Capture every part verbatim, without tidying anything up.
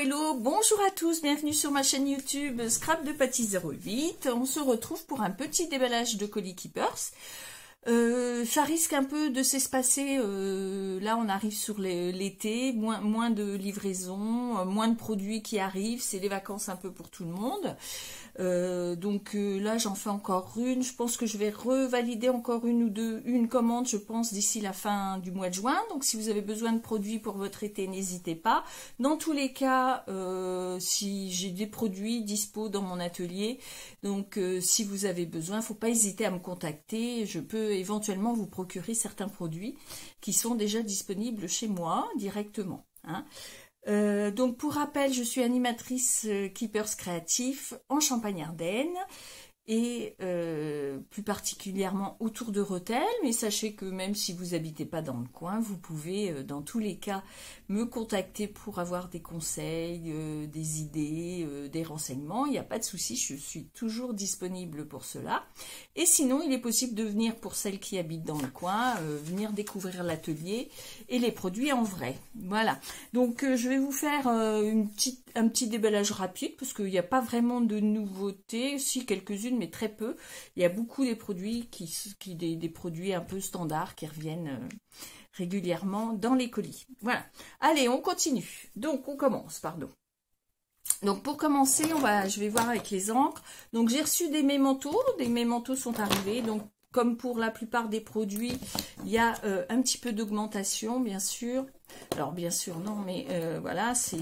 hello, bonjour à tous, bienvenue sur ma chaîne YouTube Scrap de Patty zéro huit. On se retrouve pour un petit déballage de colis Keepers. Euh, ça risque un peu de s'espacer, euh, là on arrive sur l'été, moins, moins de livraisons, euh, moins de produits qui arrivent, c'est les vacances un peu pour tout le monde. Euh, donc euh, là j'en fais encore une, je pense que je vais revalider encore une ou deux, une commande je pense d'ici la fin du mois de juin. Donc si vous avez besoin de produits pour votre été, n'hésitez pas. Dans tous les cas, euh, si j'ai des produits dispo dans mon atelier, donc euh, si vous avez besoin, faut pas hésiter à me contacter, je peux éventuellement vous procurer certains produits qui sont déjà disponibles chez moi directement, hein. Euh, donc pour rappel, je suis animatrice euh, Keepers créatifs en Champagne-Ardenne et euh, plus particulièrement autour de Rethel, mais sachez que même si vous n'habitez pas dans le coin, vous pouvez euh, dans tous les cas me contacter pour avoir des conseils, euh, des idées, euh, des renseignements, il n'y a pas de souci, je suis toujours disponible pour cela. Et sinon, il est possible de venir, pour celles qui habitent dans le coin, euh, venir découvrir l'atelier et les produits en vrai. Voilà, donc euh, je vais vous faire euh, une petite, un petit déballage rapide, parce qu'il n'y a pas vraiment de nouveautés, si quelques-unes, mais très peu. Il y a beaucoup des produits qui, qui des, des produits un peu standards qui reviennent euh, régulièrement dans les colis. Voilà. Allez, on continue. Donc on commence, pardon. Donc pour commencer, on va, je vais voir avec les encres. Donc j'ai reçu des mémentos, des mémentos sont arrivés. Donc comme pour la plupart des produits, il y a euh, un petit peu d'augmentation, bien sûr. Alors bien sûr non, mais euh, voilà, c'est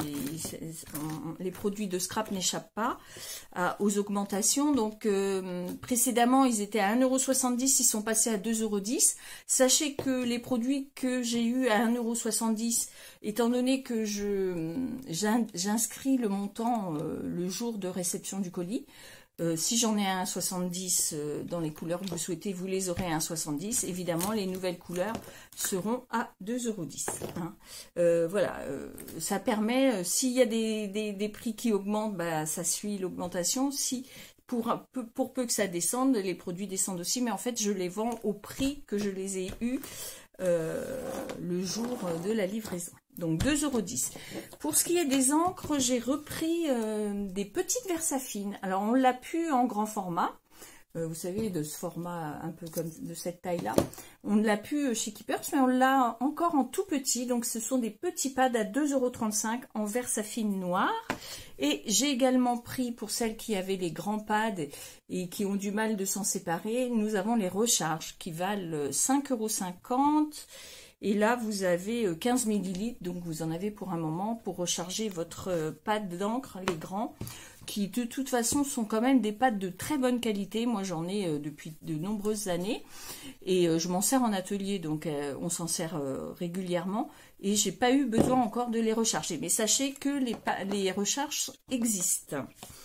les produits de scrap n'échappent pas à, aux augmentations. Donc euh, précédemment ils étaient à un euro soixante-dix, ils sont passés à deux euros dix. Sachez que les produits que j'ai eu à un euro soixante-dix, étant donné que je j'inscris le montant euh, le jour de réception du colis, Euh, si j'en ai un soixante-dix euh, dans les couleurs que vous souhaitez, vous les aurez à un soixante-dix. Évidemment, les nouvelles couleurs seront à deux euros dix. Hein. Euh, voilà, euh, ça permet, euh, s'il y a des, des, des prix qui augmentent, bah, ça suit l'augmentation. Si pour, un peu, pour peu que ça descende, les produits descendent aussi. Mais en fait, je les vends au prix que je les ai eus euh, le jour de la livraison. Donc deux euros dix. Pour ce qui est des encres, j'ai repris euh, des petites Versafine. Alors on l'a pu en grand format, euh, vous savez, de ce format un peu comme de cette taille-là. On l'a pu chez Keepers, mais on l'a encore en tout petit. Donc ce sont des petits pads à deux euros trente-cinq en Versafine noir. Et j'ai également pris, pour celles qui avaient les grands pads et qui ont du mal de s'en séparer, nous avons les recharges qui valent cinq euros cinquante. Et là, vous avez quinze millilitres, donc vous en avez pour un moment pour recharger votre pad d'encre, les grands, qui de toute façon sont quand même des pads de très bonne qualité. Moi, j'en ai depuis de nombreuses années et je m'en sers en atelier, donc on s'en sert régulièrement et j'ai pas eu besoin encore de les recharger. Mais sachez que les, les recharges existent.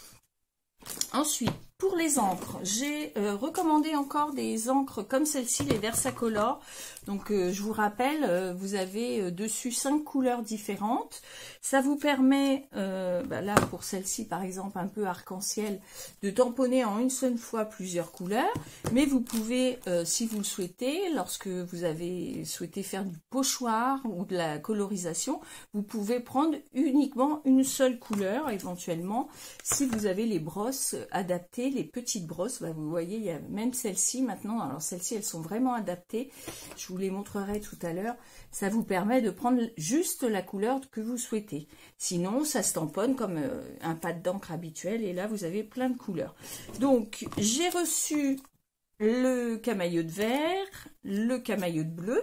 Ensuite, pour les encres, j'ai euh, recommandé encore des encres comme celle-ci, les Versacolor. Donc, euh, je vous rappelle, euh, vous avez euh, dessus cinq couleurs différentes. Ça vous permet, euh, bah là, pour celle-ci, par exemple, un peu arc-en-ciel, de tamponner en une seule fois plusieurs couleurs. Mais vous pouvez, euh, si vous le souhaitez, lorsque vous avez souhaité faire du pochoir ou de la colorisation, vous pouvez prendre uniquement une seule couleur, éventuellement, si vous avez les brosses adaptées. Les petites brosses, bah vous voyez, il y a même celles-ci maintenant. Alors celles-ci, elles sont vraiment adaptées. Je vous les montrerai tout à l'heure. Ça vous permet de prendre juste la couleur que vous souhaitez. Sinon, ça se tamponne comme euh, un pad d'encre habituel. Et là, vous avez plein de couleurs. Donc, j'ai reçu le camailleux de vert, le camailleux de bleu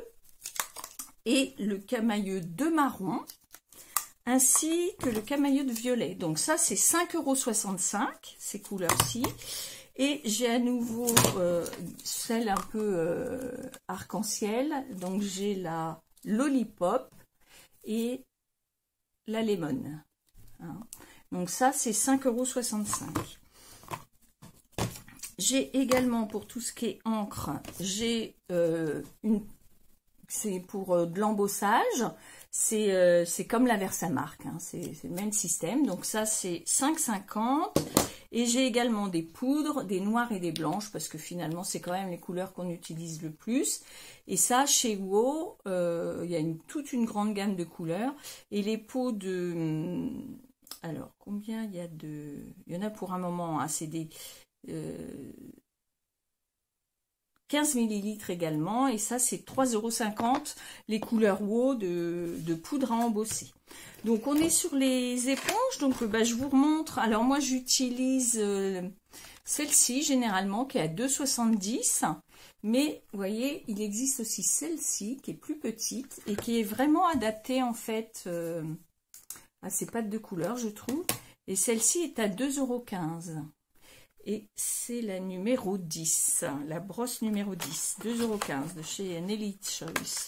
et le camailleux de marron, ainsi que le camailleux de violet. Donc ça, c'est cinq euros soixante-cinq, ces couleurs-ci. Et j'ai à nouveau euh, celle un peu euh, arc-en-ciel. Donc j'ai la Lollipop et la Lemon. Hein. Donc ça, c'est cinq euros soixante-cinq. J'ai également, pour tout ce qui est encre, j'ai euh, une... c'est pour euh, de l'embossage. C'est euh, comme la Versamark, hein, c'est le même système. Donc ça, c'est cinq euros cinquante. Et j'ai également des poudres, des noires et des blanches, parce que finalement, c'est quand même les couleurs qu'on utilise le plus. Et ça, chez Wo, euh, il y a une, toute une grande gamme de couleurs. Et les pots de, Alors, combien il y a de... Il y en a pour un moment, hein, c'est des... Euh, quinze millilitres également, et ça c'est trois euros cinquante les couleurs WOW de, de poudre à embosser. Donc on est sur les éponges, donc bah, je vous remontre. Alors moi j'utilise euh, celle-ci généralement qui est à deux euros soixante-dix, mais vous voyez il existe aussi celle-ci qui est plus petite et qui est vraiment adaptée en fait euh, à ces pattes de couleur, je trouve, et celle-ci est à deux euros quinze. Et c'est la numéro dix, la brosse numéro dix, deux euros quinze de chez Nelly Choice.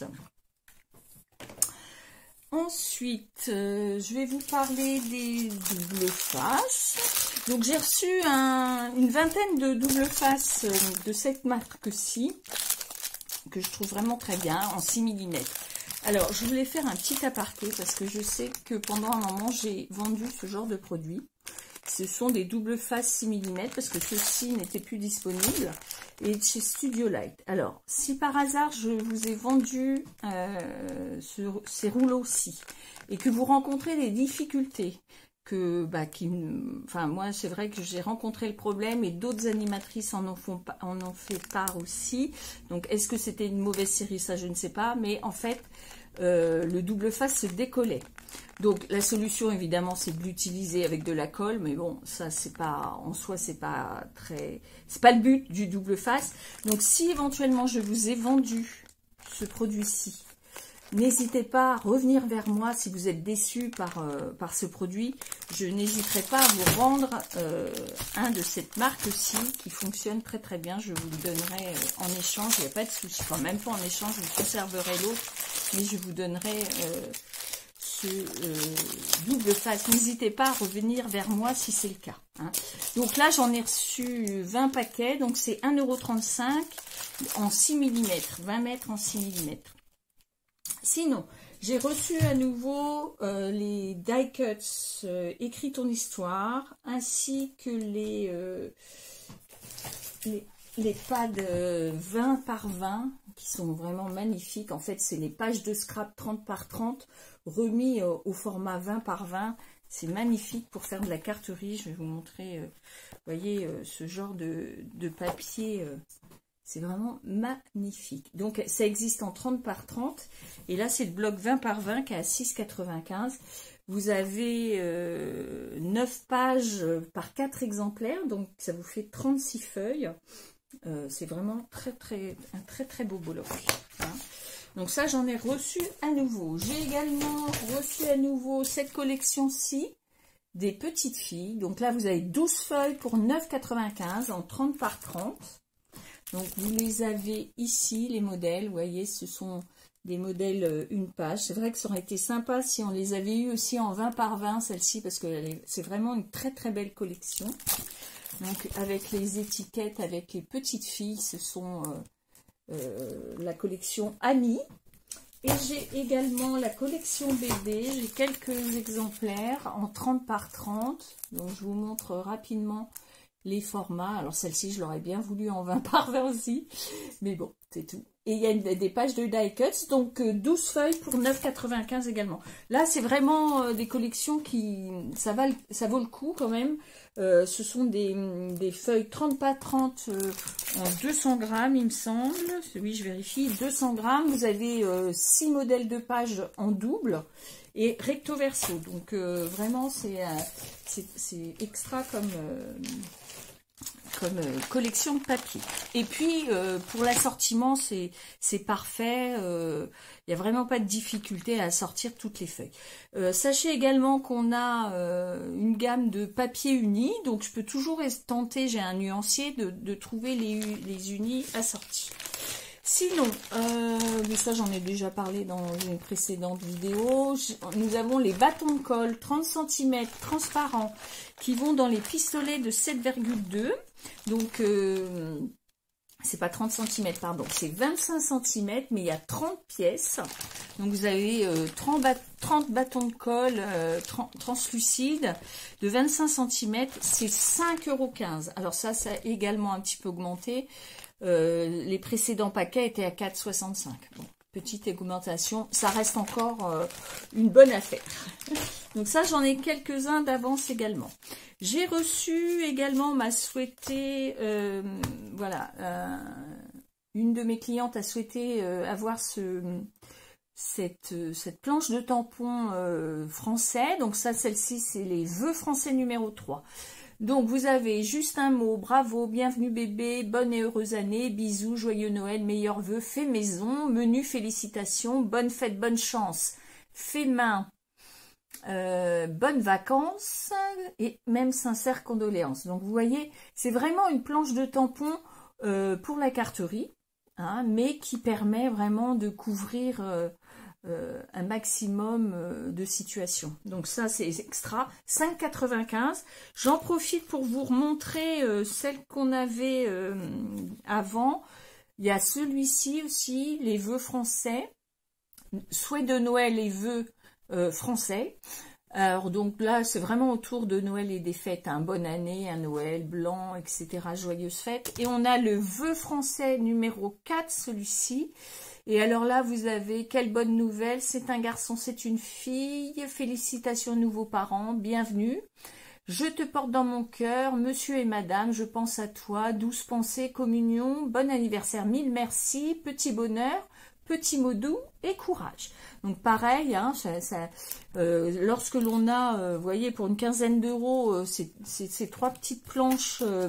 Ensuite, euh, je vais vous parler des double faces. Donc j'ai reçu un, une vingtaine de double faces de cette marque-ci, que je trouve vraiment très bien, en six millimètres. Alors, je voulais faire un petit aparté, parce que je sais que pendant un moment, j'ai vendu ce genre de produit. Ce sont des double faces six millimètres parce que ceux-ci n'étaient plus disponibles, et chez Studio Light. Alors, si par hasard je vous ai vendu euh, ce, ces rouleaux-ci et que vous rencontrez des difficultés, que bah, qui, enfin moi c'est vrai que j'ai rencontré le problème et d'autres animatrices en, en, font, en ont fait part aussi. Donc est-ce que c'était une mauvaise série, ça je ne sais pas, mais en fait euh, le double face se décollait. Donc la solution évidemment c'est de l'utiliser avec de la colle, mais bon ça c'est pas en soi, c'est pas très, c'est pas le but du double face. Donc si éventuellement je vous ai vendu ce produit-ci, n'hésitez pas à revenir vers moi si vous êtes déçu par, euh, par ce produit. Je n'hésiterai pas à vous rendre euh, un de cette marque-ci qui fonctionne très très bien. Je vous le donnerai euh, en échange, il n'y a pas de souci. Enfin, même pas en échange, je vous conserverai l'autre, mais je vous donnerai euh, ce euh, double face. N'hésitez pas à revenir vers moi si c'est le cas. Hein. Donc là, j'en ai reçu vingt paquets, donc c'est un euro trente-cinq en six millimètres, vingt mètres en six millimètres. Sinon, j'ai reçu à nouveau euh, les die cuts euh, Écris ton histoire, ainsi que les, euh, les, les pads euh, vingt par vingt, qui sont vraiment magnifiques. En fait, c'est les pages de scrap trente par trente, remis euh, au format vingt par vingt. C'est magnifique pour faire de la carterie. Je vais vous montrer, euh, vous voyez, euh, ce genre de, de papier... Euh, c'est vraiment magnifique. Donc, ça existe en trente par trente. Et là, c'est le bloc vingt par vingt qui est à six euros quatre-vingt-quinze. Vous avez euh, neuf pages par quatre exemplaires. Donc, ça vous fait trente-six feuilles. Euh, c'est vraiment très, très, un très, très beau bloc. Hein. Donc, ça, j'en ai reçu à nouveau. J'ai également reçu à nouveau cette collection-ci des petites filles. Donc là, vous avez douze feuilles pour neuf euros quatre-vingt-quinze en trente par trente. Donc, vous les avez ici, les modèles. Vous voyez, ce sont des modèles euh, une page. C'est vrai que ça aurait été sympa si on les avait eu aussi en vingt par vingt, celle-ci, parce que c'est vraiment une très, très belle collection. Donc, avec les étiquettes, avec les petites filles, ce sont euh, euh, la collection Ami. Et j'ai également la collection bébé. J'ai quelques exemplaires en trente par trente. Donc, je vous montre rapidement les formats. Alors celle-ci, je l'aurais bien voulu en vingt par vingt aussi. Mais bon, c'est tout. Et il y a une, des pages de die cuts. Donc douze feuilles pour neuf euros quatre-vingt-quinze également. Là, c'est vraiment euh, des collections qui... Ça, va, ça vaut le coup quand même. Euh, ce sont des, des feuilles trente par trente euh, en deux cents grammes, il me semble. Oui, je vérifie. deux cents grammes. Vous avez euh, six modèles de pages en double. Et recto verso. Donc euh, vraiment, c'est euh, c'est extra comme... Euh, comme euh, collection de papier. Et puis euh, pour l'assortiment, c'est c'est parfait. Il euh, n'y a vraiment pas de difficulté à sortir toutes les feuilles. Euh, sachez également qu'on a euh, une gamme de papier uni, donc je peux toujours tenter, j'ai un nuancier, de, de trouver les, les unis assortis. Sinon, euh, mais ça j'en ai déjà parlé dans une précédente vidéo, nous avons les bâtons de colle trente centimètres transparents qui vont dans les pistolets de sept virgule deux. Donc, euh, c'est pas trente centimètres, pardon, c'est vingt-cinq centimètres, mais il y a trente pièces. Donc, vous avez euh, trente, bat trente bâtons de colle euh, trans translucides de vingt-cinq centimètres, c'est cinq euros quinze. Alors ça, ça a également un petit peu augmenté. Euh, les précédents paquets étaient à quatre euros soixante-cinq. Bon, petite augmentation, ça reste encore euh, une bonne affaire. Donc ça, j'en ai quelques-uns d'avance également. J'ai reçu également, m'a souhaité, euh, voilà, euh, une de mes clientes a souhaité euh, avoir ce, cette, cette planche de tampons euh, français. Donc ça, celle-ci, c'est les vœux français numéro trois. Donc, vous avez juste un mot, bravo, bienvenue bébé, bonne et heureuse année, bisous, joyeux Noël, meilleurs vœux, fait maison, menu, félicitations, bonne fête, bonne chance, fait main, euh, bonnes vacances et même sincères condoléances. Donc, vous voyez, c'est vraiment une planche de tampons euh, pour la carterie, hein, mais qui permet vraiment de couvrir... Euh, Euh, un maximum euh, de situations. Donc ça, c'est extra. cinq quatre-vingt-quinze. J'en profite pour vous remontrer euh, celle qu'on avait euh, avant. Il y a celui-ci aussi, les vœux français. Souhait de Noël et vœux euh, français. Alors donc là, c'est vraiment autour de Noël et des fêtes. Un hein. Bonne année, un Noël blanc, et cetera. Joyeuses fêtes. Et on a le vœu français numéro quatre, celui-ci. Et alors là, vous avez, quelle bonne nouvelle, c'est un garçon, c'est une fille, félicitations nouveaux parents, bienvenue. Je te porte dans mon cœur, monsieur et madame, je pense à toi, douce pensée, communion, bon anniversaire, mille merci, petit bonheur, petit mot doux et courage. Donc pareil, hein, ça, ça, euh, lorsque l'on a, euh, vous voyez, pour une quinzaine d'euros, euh, ces trois petites planches... Euh,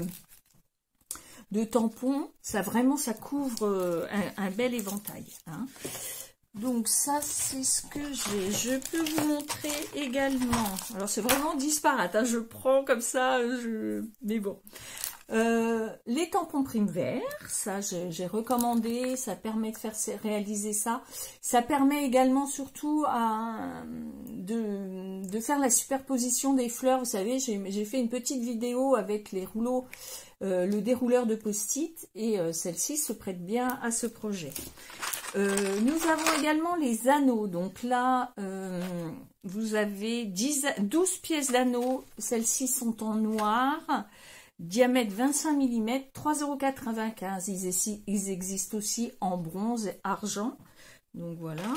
de tampons, ça vraiment, ça couvre euh, un, un bel éventail. Hein. Donc ça, c'est ce que j'ai. Je peux vous montrer également. Alors c'est vraiment disparate, hein, je prends comme ça, je... mais bon. Euh, les tampons prime vert, ça j'ai recommandé, ça permet de faire réaliser ça. Ça permet également surtout à, de, de faire la superposition des fleurs. Vous savez, j'ai fait une petite vidéo avec les rouleaux, euh, le dérouleur de post-it, et euh, celle-ci se prête bien à ce projet. Euh, nous avons également les anneaux. Donc là, euh, vous avez dix, douze pièces d'anneaux. Celles-ci sont en noir. Diamètre vingt-cinq millimètres, trois euros quatre-vingt-quinze. Ils, ils existent aussi en bronze et argent. Donc voilà.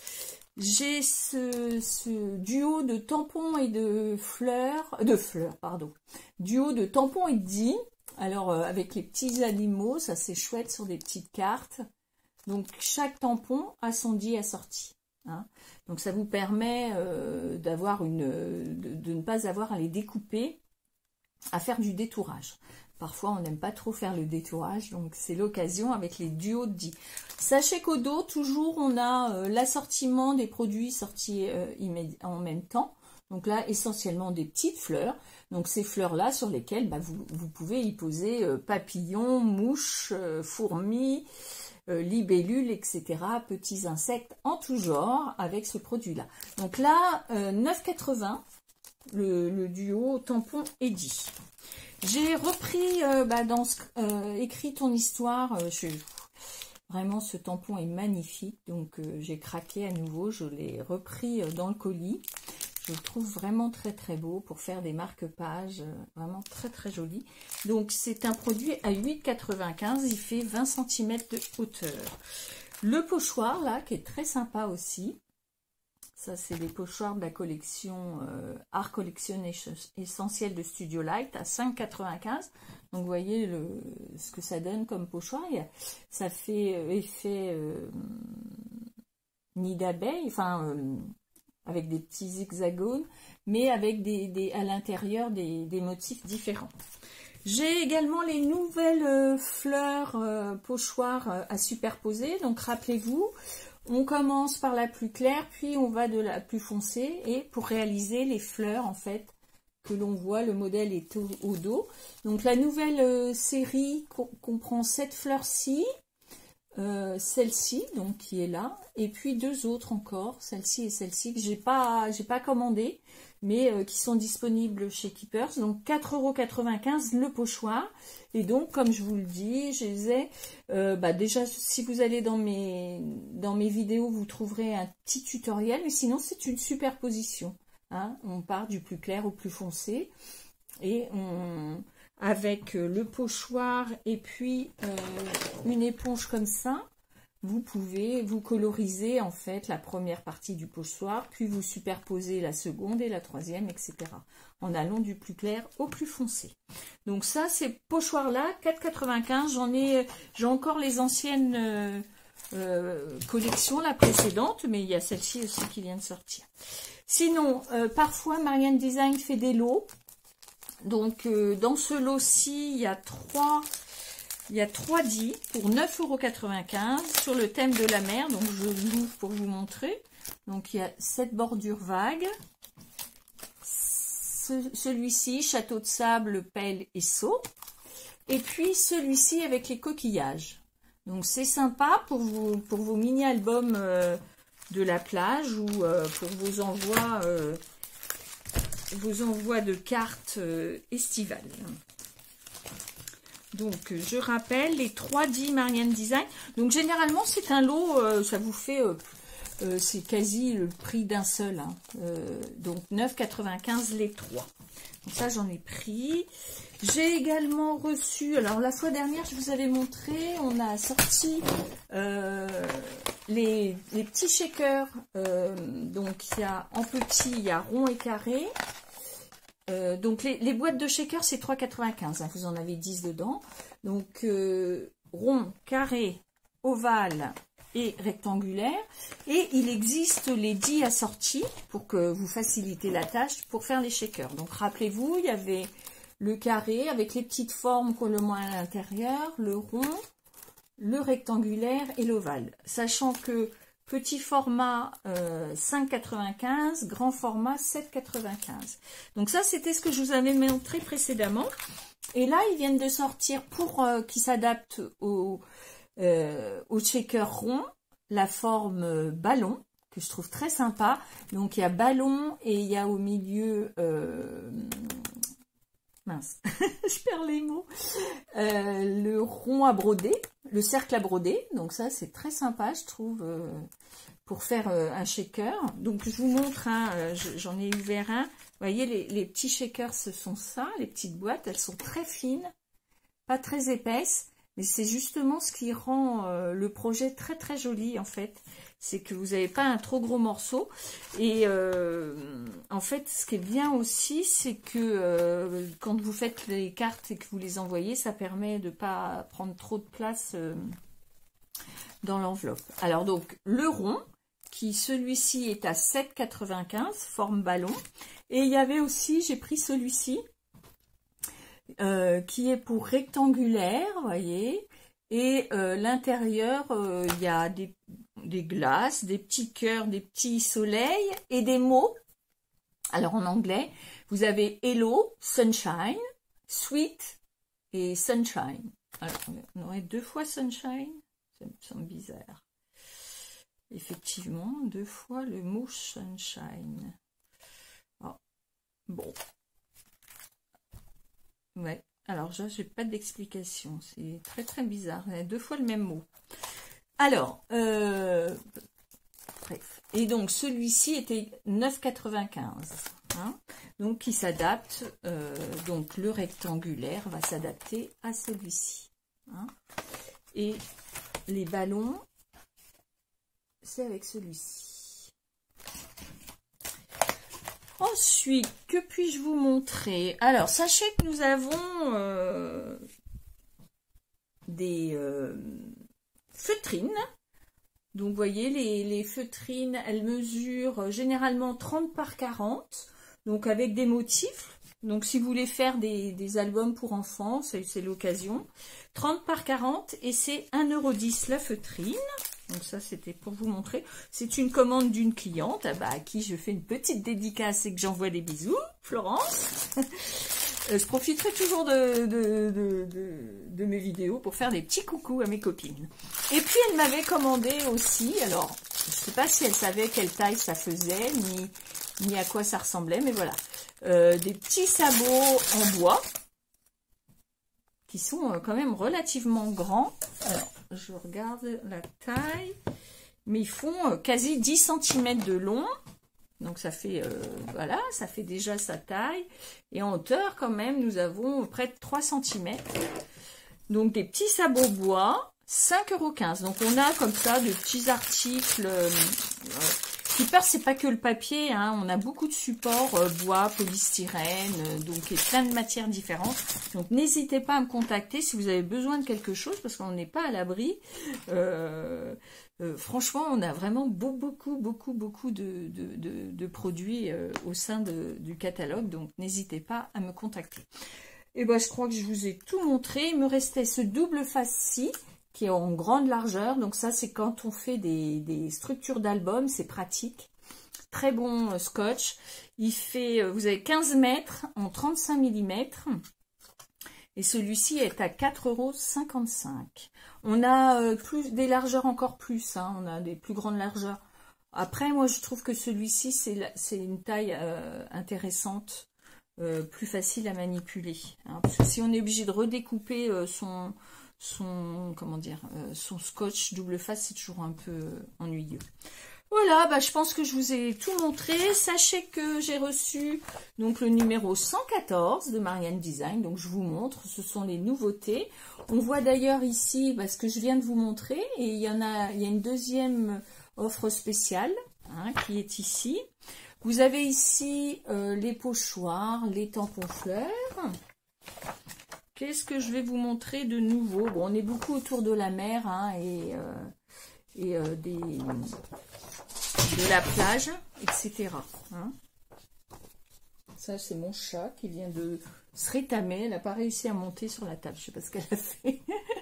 J'ai ce, ce duo de tampons et de fleurs, de fleurs, pardon. Duo de tampons et de dits. Alors, euh, avec les petits animaux, ça c'est chouette sur des petites cartes. Donc, chaque tampon a son dit assorti. Hein. Donc, ça vous permet euh, d'avoir une, de, de ne pas avoir à les découper, à faire du détourage. Parfois, on n'aime pas trop faire le détourage, donc c'est l'occasion avec les duos de dits. Sachez qu'au dos, toujours, on a euh, l'assortiment des produits sortis euh, en même temps. Donc là, essentiellement des petites fleurs. Donc ces fleurs-là sur lesquelles bah, vous, vous pouvez y poser euh, papillons, mouches, euh, fourmis, euh, libellules, et cetera. Petits insectes en tout genre avec ce produit-là. Donc là, euh, neuf quatre-vingts, le, le duo tampon et dit. J'ai repris euh, bah, dans ce, euh, écrit ton histoire. Euh, je, vraiment, ce tampon est magnifique. Donc euh, j'ai craqué à nouveau. Je l'ai repris euh, dans le colis. Je le trouve vraiment très très beau pour faire des marque-pages, vraiment très très joli. Donc c'est un produit à huit quatre-vingt-quinze, il fait vingt centimètres de hauteur. Le pochoir là, qui est très sympa aussi. Ça c'est les pochoirs de la collection euh, Art Collection Essentiel de Studio Light à cinq quatre-vingt-quinze. Donc vous voyez le, ce que ça donne comme pochoir. Ça fait euh, effet euh, nid d'abeille, enfin... Euh, avec des petits hexagones, mais avec des, des, à l'intérieur des, des motifs différents. J'ai également les nouvelles euh, fleurs euh, pochoirs euh, à superposer. Donc rappelez-vous, on commence par la plus claire, puis on va de la plus foncée. Et pour réaliser les fleurs, en fait, que l'on voit, le modèle est au, au dos. Donc la nouvelle euh, série comprend cette fleur-ci. Euh, celle-ci donc qui est là et puis deux autres encore, celle-ci et celle-ci que j'ai pas j'ai pas commandé mais euh, qui sont disponibles chez Keepers. Donc quatre euros quatre-vingt-quinze le pochoir. Et donc comme je vous le dis, je les ai euh, bah, déjà si vous allez dans mes dans mes vidéos vous trouverez un petit tutoriel, mais sinon c'est une superposition, hein. On part du plus clair au plus foncé et on avec le pochoir et puis euh, une éponge comme ça. vous pouvez vous coloriser en fait la première partie du pochoir, puis vous superposer la seconde et la troisième, et cetera. En allant du plus clair au plus foncé. Donc ça, ces pochoirs-là, quatre quatre-vingt-quinze, j'en ai, j'ai encore les anciennes euh, euh, collections, la précédente, mais il y a celle-ci aussi qui vient de sortir. Sinon, euh, parfois, Marianne Design fait des lots. Donc, euh, dans ce lot-ci, il y a trois... Il y a trois dits pour neuf euros quatre-vingt-quinze sur le thème de la mer. Donc, je l'ouvre pour vous montrer. Donc, il y a cette bordure vague. Ce, celui-ci, château de sable, pelle et seau. Et puis, celui-ci avec les coquillages. Donc, c'est sympa pour, vous, pour vos mini-albums euh, de la plage ou euh, pour vos envois, euh, vos envois de cartes euh, estivales. Donc, je rappelle les trois dits Marianne Design. Donc, généralement, c'est un lot, euh, ça vous fait, euh, euh, c'est quasi le prix d'un seul. Hein. Euh, donc, neuf quatre-vingt-quinze les trois. Donc, ça, j'en ai pris. J'ai également reçu, alors la fois dernière, je vous avais montré, on a sorti euh, les, les petits shakers. Euh, donc, il y a en petit, il y a rond et carré. Euh, donc les, les boîtes de shaker c'est trois quatre-vingt-quinze, hein, vous en avez dix dedans. Donc euh, rond, carré, ovale et rectangulaire. Et il existe les dix assortis pour que vous facilitez la tâche pour faire les shakers. Donc rappelez-vous, il y avait le carré avec les petites formes qu'on le moins à l'intérieur, le rond, le rectangulaire et l'ovale. Sachant que petit format euh, cinq quatre-vingt-quinze, grand format sept quatre-vingt-quinze. Donc ça, c'était ce que je vous avais montré précédemment. Et là, ils viennent de sortir pour euh, qui s'adapte au, euh, au shaker rond, la forme euh, ballon, que je trouve très sympa. Donc il y a ballon et il y a au milieu... Euh, mince, je perds les mots. Euh, le rond à broder, le cercle à broder. Donc ça, c'est très sympa, je trouve, euh, pour faire euh, un shaker. Donc je vous montre, hein, euh, j'en ai ouvert un. Vous voyez, les, les petits shakers, ce sont ça, les petites boîtes. Elles sont très fines, pas très épaisses. Mais c'est justement ce qui rend euh, le projet très très joli en fait. C'est que vous n'avez pas un trop gros morceau. Et euh, en fait, ce qui est bien aussi, c'est que euh, quand vous faites les cartes et que vous les envoyez, ça permet de ne pas prendre trop de place euh, dans l'enveloppe. Alors donc, le rond, qui celui-ci est à sept quatre-vingt-quinze, forme ballon. Et il y avait aussi, j'ai pris celui-ci, Euh, qui est pour rectangulaire, vous voyez, et euh, l'intérieur, euh, il y a des, des glaces, des petits cœurs, des petits soleils et des mots. Alors en anglais, vous avez Hello, Sunshine, Sweet et Sunshine. Alors, on aurait deux fois Sunshine, ça me semble bizarre. Effectivement, deux fois le mot Sunshine. Oh, bon. Ouais, alors là, j'ai pas d'explication. C'est très très bizarre. Il y a deux fois le même mot. Alors, euh, bref. Et donc, celui-ci était neuf quatre-vingt-quinze. Hein, donc, qui s'adapte. Euh, donc, le rectangulaire va s'adapter à celui-ci. Hein, et les ballons, c'est avec celui-ci. Ensuite, que puis-je vous montrer? Alors, sachez que nous avons euh, des euh, feutrines. Donc, vous voyez, les, les feutrines, elles mesurent généralement trente par quarante. Donc, avec des motifs. Donc, si vous voulez faire des, des albums pour enfants, c'est l'occasion. trente par quarante et c'est un euro dix la feutrine. Donc ça, c'était pour vous montrer. C'est une commande d'une cliente bah, à qui je fais une petite dédicace et que j'envoie des bisous, Florence. Je profiterai toujours de, de, de, de, de mes vidéos pour faire des petits coucous à mes copines. Et puis, elle m'avait commandé aussi, alors, je ne sais pas si elle savait quelle taille ça faisait, ni, ni à quoi ça ressemblait, mais voilà. Euh, des petits sabots en bois, qui sont quand même relativement grands. Alors, je regarde la taille, mais ils font quasi dix centimètres de long. Donc, ça fait, euh, voilà, ça fait déjà sa taille. Et en hauteur, quand même, nous avons près de trois centimètres. Donc, des petits sabots bois cinq euros quinze. Donc on a comme ça de petits articles. Euh, Keeper, c'est pas que le papier, hein. On a beaucoup de supports, euh, bois, polystyrène, euh, donc et plein de matières différentes. Donc n'hésitez pas à me contacter si vous avez besoin de quelque chose, parce qu'on n'est pas à l'abri. Euh, euh, franchement, on a vraiment beaucoup, beaucoup, beaucoup, beaucoup de, de, de, de produits euh, au sein de, du catalogue, donc n'hésitez pas à me contacter. Et ben, je crois que je vous ai tout montré. Il me restait ce double face-ci, qui est en grande largeur. Donc ça, c'est quand on fait des, des structures d'albums, c'est pratique. Très bon euh, scotch. Il fait, euh, vous avez quinze mètres en trente-cinq millimètres. Et celui-ci est à quatre euros cinquante-cinq. On a euh, plus des largeurs encore plus. Hein, on a des plus grandes largeurs. Après, moi, je trouve que celui-ci, c'est une taille euh, intéressante, euh, plus facile à manipuler. Hein, parce que si on est obligé de redécouper euh, son... son comment dire euh, son scotch double face, c'est toujours un peu ennuyeux. Voilà, bah, je pense que je vous ai tout montré. Sachez que j'ai reçu donc le numéro cent quatorze de Marianne Design, donc je vous montre, ce sont les nouveautés. On voit d'ailleurs ici bah, ce que je viens de vous montrer, et il y en a, il y a une deuxième offre spéciale hein, qui est ici. Vous avez ici euh, les pochoirs, les tampons fleurs. Qu'est-ce que je vais vous montrer de nouveau? Bon, on est beaucoup autour de la mer hein, et, euh, et euh, des, de la plage, et cetera. Hein. Ça, c'est mon chat qui vient de se rétamer. Elle n'a pas réussi à monter sur la table. Je ne sais pas ce qu'elle a fait.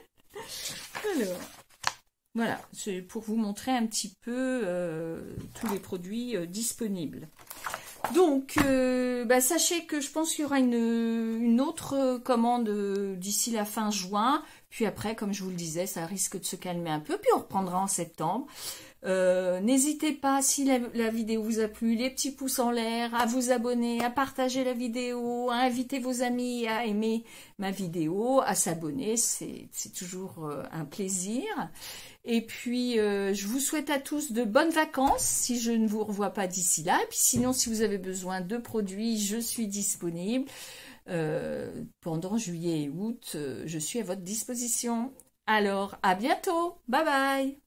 Alors, voilà, c'est pour vous montrer un petit peu euh, tous les produits euh, disponibles. Donc, euh, bah, sachez que je pense qu'il y aura une, une autre commande d'ici la fin juin. Puis après, comme je vous le disais, ça risque de se calmer un peu. Puis on reprendra en septembre. Euh, N'hésitez pas, si la, la vidéo vous a plu, les petits pouces en l'air, à vous abonner, à partager la vidéo, à inviter vos amis à aimer ma vidéo, à s'abonner. C'est toujours euh, un plaisir. Et puis, euh, je vous souhaite à tous de bonnes vacances, si je ne vous revois pas d'ici là. Et puis sinon, si vous avez besoin de produits, je suis disponible. Euh, pendant juillet et août, euh, je suis à votre disposition. Alors, à bientôt. Bye bye.